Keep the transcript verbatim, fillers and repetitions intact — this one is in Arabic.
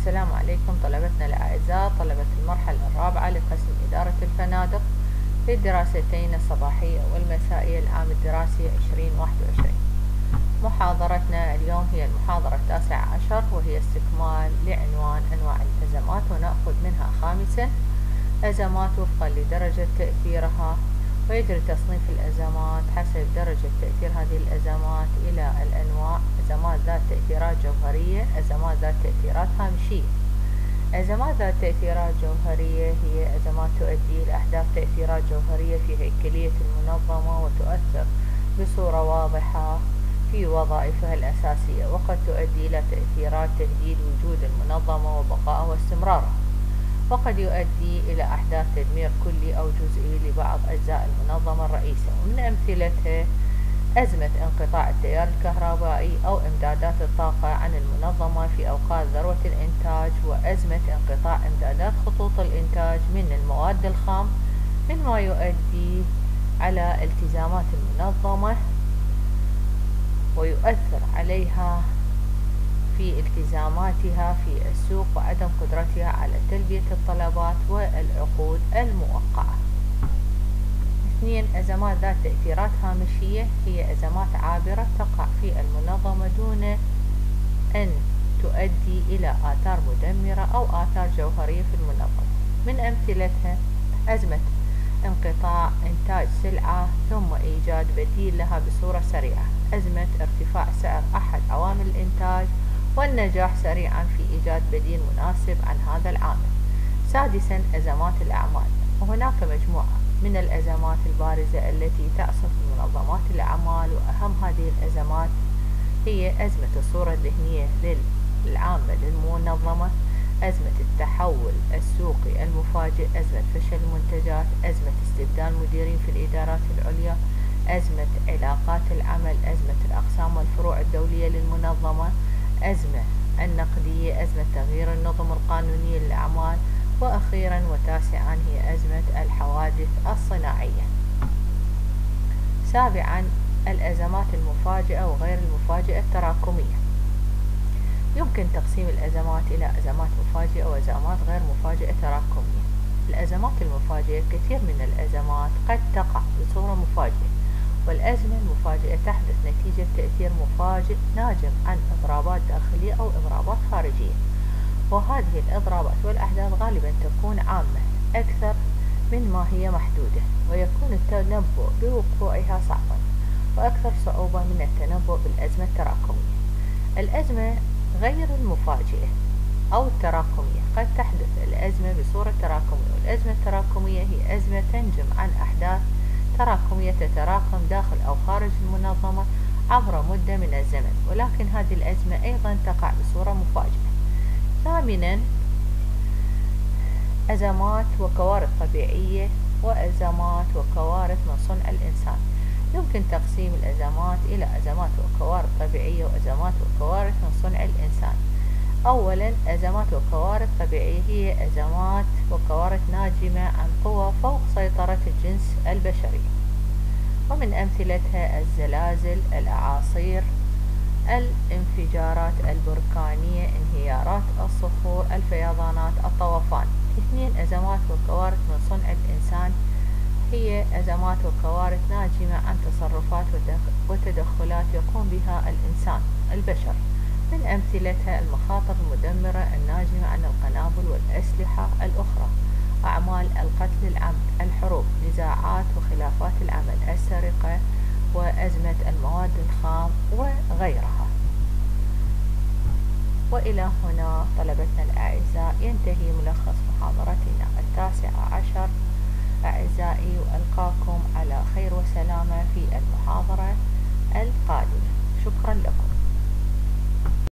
السلام عليكم طلبتنا الأعزاء، طلبة المرحلة الرابعة لقسم إدارة الفنادق للدراستين الصباحية والمسائية العام الدراسي عشرين واحد وعشرين. محاضرتنا اليوم هي المحاضرة التاسعة عشر، وهي استكمال لعنوان أنواع الأزمات، ونأخذ منها خامسا أزمات وفقا لدرجة تأثيرها، ويجري تصنيف الأزمات حسب درجة تأثير هذه الأزمات إلى الأنواع: أزمات ذات تأثيرات جوهرية، أزمات ذات تأثيرات هامشية. أزمات ذات تأثيرات جوهرية هي أزمات تؤدي إلى أحداث تأثيرات جوهرية في هيكلية المنظمة، وتؤثر بصورة واضحة في وظائفها الأساسية، وقد تؤدي إلى تأثيرات تهديد وجود المنظمة وبقائها واستمرارها، وقد يؤدي إلى أحداث تدمير كلي أو جزئي لبعض أجزاء المنظمة الرئيسية. ومن أمثلتها أزمة انقطاع التيار الكهربائي أو إمدادات الطاقة عن المنظمة في أوقات ذروة الإنتاج، وأزمة انقطاع إمدادات خطوط الإنتاج من المواد الخام، مما يؤدي على التزامات المنظمة ويؤثر عليها في التزاماتها في السوق وعدم قدرتها على تلبية الطلبات والعقود الموقعة. اثنين، أزمات ذات تأثيرات هامشية هي أزمات عابرة تقع في المنظمة دون أن تؤدي إلى آثار مدمرة أو آثار جوهرية في المنظمة. من أمثلتها أزمة انقطاع إنتاج سلعة ثم إيجاد بديل لها بصورة سريعة، أزمة ارتفاع سعر أحد عوامل الإنتاج والنجاح سريعا في إيجاد بديل مناسب عن هذا العامل. سادسا، أزمات الأعمال، وهناك مجموعة من الأزمات البارزة التي تعصف منظمات الأعمال، وأهم هذه الأزمات هي أزمة الصورة الذهنية للعامة للمنظمة، أزمة التحول السوقي المفاجئ، أزمة فشل المنتجات، أزمة استبدال مديرين في الإدارات العليا، أزمة علاقات العمل، أزمة الأقسام والفروع الدولية للمنظمة، أزمة النقدية، أزمة تغيير النظم القانونية للأعمال، وأخيرا وتاسعا هي أزمة الحوادث الصناعية. سابعا، الأزمات المفاجئة وغير المفاجئة التراكمية. يمكن تقسيم الأزمات إلى أزمات مفاجئة وأزمات غير مفاجئة تراكمية. الأزمات المفاجئة: كثير من الأزمات قد تقع بصورة مفاجئة، والأزمة المفاجئة تحدث نتيجة تأثير مفاجئ ناجم عن إضرابات داخلية أو إضرابات خارجية، وهذه الإضرابات والأحداث غالبا تكون عامة أكثر من ما هي محدودة، ويكون التنبؤ بوقوعها صعبا وأكثر صعوبة من التنبؤ بالأزمة التراكمية. الأزمة غير المفاجئة أو التراكمية: قد تحدث الأزمة بصورة تراكمية، والأزمة التراكمية هي أزمة تنجم عن أحداث تراكمية تتراكم داخل أو خارج المنظمة عبر مدة من الزمن، ولكن هذه الأزمة أيضا تقع بصورة مفاجئة. ثامنا، أزمات وكوارث طبيعية وأزمات وكوارث من صنع الإنسان. يمكن تقسيم الأزمات إلى أزمات وكوارث طبيعية وأزمات وكوارث من صنع الإنسان. أولا، أزمات وكوارث طبيعية هي أزمات وكوارث ناجمة عن قوى فوق سيطرة الجنس البشري، ومن أمثلتها الزلازل، الأعاصير، الانفجارات البركانية، انهيارات الصخور، الفيضانات، الطوفان. اثنين، أزمات وكوارث من صنع الإنسان هي أزمات وكوارث ناجمة عن تصرفات وتدخلات يقوم بها الإنسان البشر، من أمثلتها المخاطر المدمرة الناجمة عن القنابل والأسلحة الأخرى، أعمال القتل العمد، الحروب، نزاعات وخلافات العمل، السرقة، وأزمة المواد الخام وغيرها. وإلى هنا طلبتنا الأعزاء ينتهي ملخص محاضرتنا التاسعة عشر. أعزائي، وألقاكم على خير وسلامة في المحاضرة القادمة. شكرا لكم.